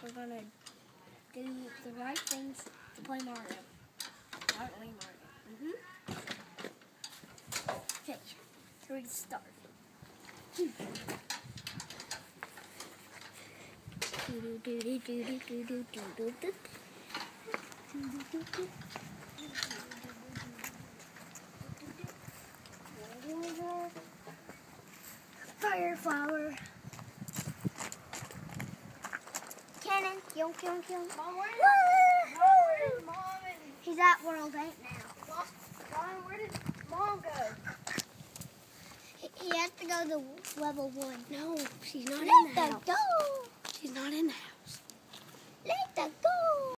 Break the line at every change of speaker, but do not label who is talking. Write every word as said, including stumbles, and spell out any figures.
we're gonna do the right things to play Mario. Aren't we, Mario? Mm-hmm. Okay, three start. Do do do do do do do do do do. Fire flower. Cannon. Yonk, yonk, yonk.
Mom, where did, Mom, where did Mom and...
He's at World eight now.
Mom, where did Mom go?
He, he has to go to level one.
No, she's not
Let
in the
them
house.
go.
She's not in the house.